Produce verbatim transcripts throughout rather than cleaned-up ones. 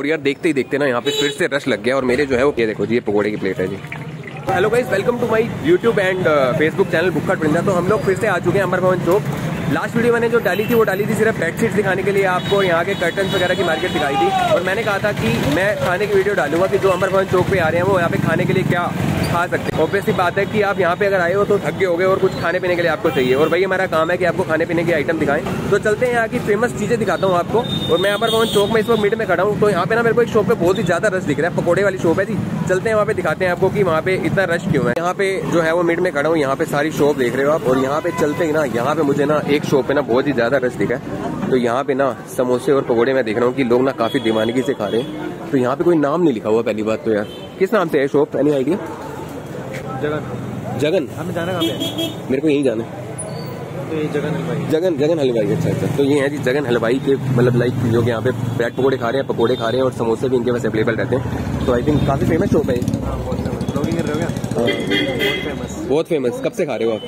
और यार देखते ही देखते ना यहाँ पे फिर से रश लग गया और मेरे जो है वो ये देखो जी, ये पकोड़े की प्लेट है जी। Hello guys, welcome to my YouTube and Facebook channel Bhukkhad Parinda. तो हम लोग फिर से आ चुके हैं अमर भवन चौक। लास्ट वीडियो मैंने जो डाली थी वो डाली थी सिर्फ बेडशीट दिखाने के लिए, आपको यहाँ के कर्टन्स वगैरह की मार्केट दिखाई थी। और मैंने कहा था कि मैं खाने की वीडियो डालूंगा कि जो अमर भवन चौक पे आ रहे हैं वो यहाँ पे खाने के लिए क्या खा सकते हैं। ऑब्वियसली बात है कि आप यहाँ पे अगर आए हो तो थक गए होगे और कुछ खाने पीने के लिए आपको चाहिए, और भाई हमारा काम है कि आपको खाने पीने की आइटम दिखाएं। तो चलते हैं यहाँ की फेमस चीजें दिखाता हूँ आपको। और मैं अमर भवन चौक में इस वक्त मिड में खड़ा हूँ। तो यहाँ पे ना मेरे को एक शॉप पे बहुत ही ज्यादा रश दिख रहा है, पकोड़े वाली शॉप है जी। चलते हैं वहाँ पे दिखाते हैं आपको कि वहाँ पे इतना रश क्यों है। यहाँ पे जो है वो मिड में खड़ा हूँ, यहाँ पे सारी शॉप देख रहे हो आप। और यहाँ पे चलते ही ना यहाँ पे मुझे ना एक शॉप पे ना बहुत ही ज्यादा रश दिखा है। तो यहाँ पे ना समोसे और पकोड़े मैं देख रहा हूँ कि लोग ना काफी दीवानगी से खा रहे हैं। तो यहाँ पे कोई नाम नहीं लिखा हुआ पहली बात तो यार, किस नाम से है shop, any idea? Jagan. Jagan हमें जाना कहाँ पे? मेरे को यहीं जाना है। तो ये जगन हलवाई। जगन जगन हलवाई, अच्छा अच्छा। तो ये है जी जगन हलवाई के मतलब लाइक जो कि यहाँ पे ब्रेड पकोड़े खा रहे हैं, पकोड़े खा रहे हैं और समोसे भी इनके पास अवेलेबल रहते हैं। तो आई थिंक काफी फेमस शॉप है। ब्लॉगिंग कर रहे हो क्या? बहुत फेमस। बहुत फेमस। कब से खा रहे हो आप?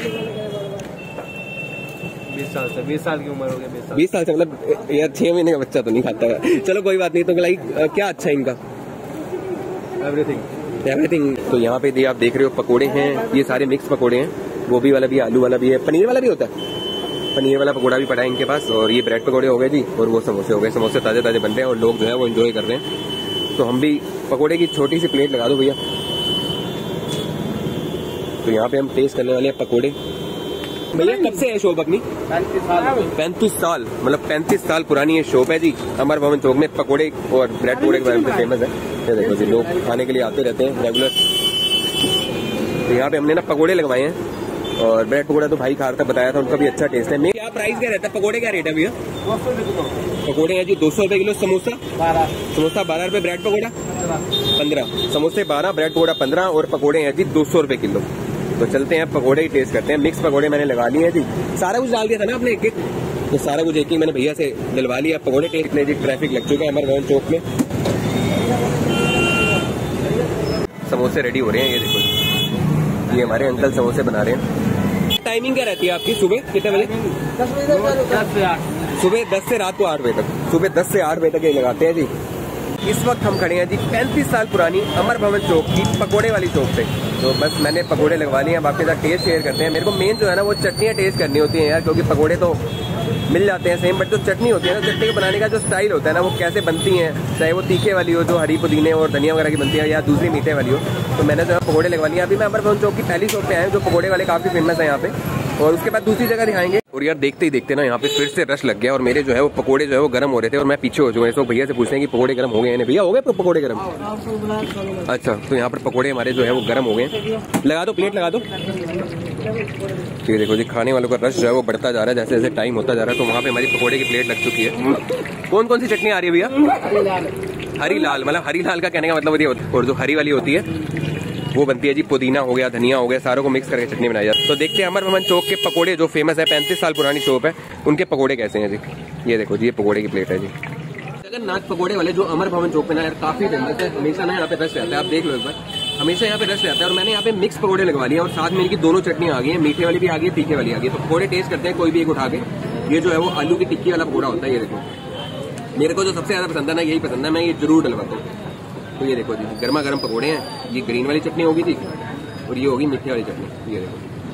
बीस साल से। बीस साल की उम्र हो गई। बीस साल बीस साल से मतलब यार छह महीने का बच्चा तो नहीं खाता है। चलो कोई बात नहीं। तो लाइक क्या अच्छा है इनका? Everything everything. तो यहाँ पे ये आप देख रहे हो पकोड़े हैं, ये सारे मिक्स पकोड़े हैं। गोभी वाला भी है, आलू वाला भी है, पनीर वाला भी होता है। पनीर वाला पकोड़ा भी पड़ा है इनके पास। और ये ब्रेड पकोड़े हो गए जी, और वो समोसे हो गए। समोसे ताजे ताजे बनते हैं और लोग जो है वो एंजॉय कर रहे हैं। तो हम भी पकोड़े की छोटी सी प्लेट लगा दो भैया। तो यहाँ पे हम टेस्ट करने वाले हैं पकोड़े। भैया कब से है शॉप अपनी? पैंतीस साल। पैंतीस साल मतलब पैंतीस साल पुरानी ये शॉप है जी अमर भवन चौक में। पकोड़े और ब्रेड पकोड़े के बारे में फेमस है। ये देखो जी, लोग खाने के लिए आते रहते हैं रेगुलर। तो यहाँ पे हमने ना पकोड़े लगवाए हैं और ब्रेड पकोड़ा तो भाई खा रहा था, बताया था उनका भी अच्छा टेस्ट है। मेरे क्या प्राइस क्या रहता है? पकोड़े क्या रेट है भैया? दो सौ रुपये किलो। पकोड़े हैं जी दो सौ रुपए किलो। समोसा बारह। समोसा बारह रुपए, ब्रेड पकोड़ा पंद्रह। समोसे बारह, ब्रेड पकोड़ा पंद्रह और पकोड़े हैं जी दो सौ रुपए किलो। तो चलते हैं पकोड़े ही टेस्ट करते हैं। मिक्स पकोड़े मैंने लगा लिए हैं जी, सारा कुछ डाल दिया था ना आपने एक एक, तो सारा कुछ एक ही मैंने भैया से डलवा लिया। पकोड़े टेस्ट ले जी। ट्रैफिक लग चुका है अमर भवन चौक में। समोसे रेडी हो रहे हैं, ये देखो ये हमारे अंकल समोसे बना रहे हैं। टाइमिंग क्या रहती है आपकी? सुबह कितने बजे? दस से आठ। सुबह दस से रात को आठ बजे तक। सुबह दस से आठ बजे तक ये लगाते हैं जी। इस वक्त हम खड़े हैं जी पैंतीस साल पुरानी अमर भवन चौक की पकोड़े वाली चौक पे। तो बस मैंने पकोड़े लगवा लिए हैं, अब आपके साथ टेस्ट शेयर करते हैं। मेरे को मेन जो है ना वो चटनियाँ टेस्ट करनी होती हैं यार, क्योंकि पकोड़े तो मिल जाते हैं सेम, बट जो चटनी होती है ना, चटनी को बनाने का जो स्टाइल होता है ना वो कैसे बनती है, चाहे वो तीखे वाली हो जो हरी पुदीने और धनिया वगैरह की बनती है, या दूसरी मीठे वाली हो। तो मैंने जो है पकोड़े लगवा लिए। अभी मैं अमर भवन चौक की पहली शॉप पे आया हूँ जो पकोड़े वाले काफी फेमस है यहाँ पे, और उसके बाद दूसरी जगह दिखाएंगे। और यार देखते ही देखते ना यहाँ पे फिर से रश लग गया और मेरे जो है वो पकोड़े जो है वो गर्म हो रहे थे और मैं पीछे हो चुका हूँ। तो भैया से पूछते हैं कि पकोड़े गर्म हो गए हैं? भैया हो गए पकोड़े गर्म? अच्छा, तो यहाँ पर पकोड़े हमारे जो है वो गर्म हो गए। लगा दो प्लेट, लगा दो। ठीक है, देखो जी खाने वालों का रश जो है वो बढ़ता जा रहा है जैसे जैसे टाइम होता जा रहा है। तो वहाँ पे हमारी पकोड़े की प्लेट लग चुकी है। कौन कौन सी चटनी आ रही है भैया? हरी लाल, मतलब हरी लाल का कहने का मतलब ये होता है। और जो हरी वाली होती है वो बनती है जी पुदीना हो गया, धनिया हो गया, सारों को मिक्स करके चटनी बनाई जाती है। तो देखते हैं अमर भवन चौक के पकोड़े जो फेमस है, पैंतीस साल पुरानी शॉप है, उनके पकोड़े कैसे हैं जी। ये देखो जी, ये पकोड़े की प्लेट है जी। जगन्नाथ पकोड़े वाले जो अमर भवन चौक पे ना यार काफी फेमस है। हमेशा ना यहाँ पे रश रहता है, आप देख लो एक बार, हमेशा यहाँ पे रश रहता है। और मैंने यहाँ पे मिक्स पकोड़े लगवा लिया और साथ में इनकी दोनों चटनी आ गई है, मीठे वाली भी आ गई है, तीखे वाली आ गई है। तो पकोड़े टेस्ट करते हैं कोई भी एक उठा के। ये जो है वो आलू की टिक्की वाला पकोड़ा होता है। ये देखो मेरे को जो सबसे ज्यादा पसंद है ना यही पसंद है, मैं ये जरूर डलवाता हूँ। तो ये देखो जी गर्मा गर्म पकोड़े हैं। ये ग्रीन वाली चटनी होगी थी और ये होगी मीठी वाली चटनी। ये देखो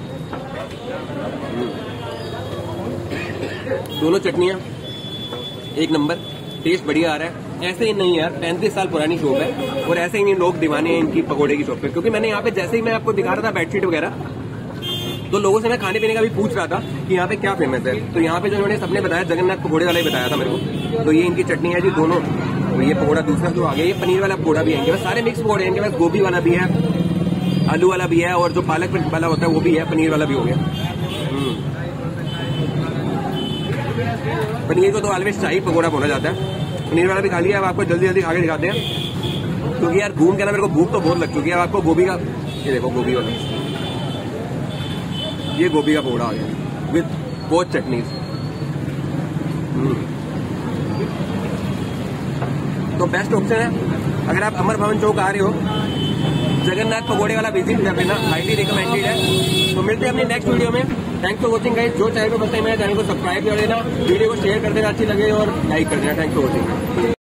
दोनों चटनियाँ एक नंबर, टेस्ट बढ़िया आ रहा है। ऐसे ही नहीं यार, पैंतीस साल पुरानी शॉप है और ऐसे ही लोग दीवाने हैं इनकी पकोड़े की शॉप पे। क्योंकि मैंने यहाँ पे जैसे ही मैं आपको दिखा रहा था बेडशीट वगैरह, तो लोगों से मैं खाने पीने का भी पूछ रहा था कि यहाँ पे क्या फेमस है। तो यहाँ पे जो उन्होंने सबने बताया जगन्नाथ पकोड़े वाला ही बताया था मेरे को। तो ये इनकी चटनी है जी दोनों। तो ये पकोड़ा दूसरा जो आ गया, ये पनीर वाला पकोड़ा भी है इनके पास। सारे मिक्स पकोड़े हैं इनके पास। गोभी वाला भी है, आलू वाला भी है, और जो पालक वाला होता है वो भी है, पनीर वाला भी हो गया। पनीर को तो ऑलवेज शाही पकोड़ा बोला जाता है। पनीर वाला भी खा लिया। अब आपको जल्दी जल्दी खा के दिखाते हैं क्योंकि यार घूम के ना मेरे को भूख तो बहुत लग चुकी है। अब आपको गोभी का, ये देखो गोभी वाला, ये गोभी का पकोड़ा आ गया विद बहुत चटनी। तो बेस्ट ऑप्शन है अगर आप अमर भवन चौक आ रहे हो, जगन्नाथ पकोड़े वाला विजिट कर लेना, हाईली रिकमेंडेड है। तो मिलते हैं अपने नेक्स्ट वीडियो में। Thanks for watching guys. जो चैनल को पसंद है मेरे चैनल को सब्सक्राइब कर देना, वीडियो को शेयर कर देना अच्छी लगे और लाइक कर देना। Thanks for watching.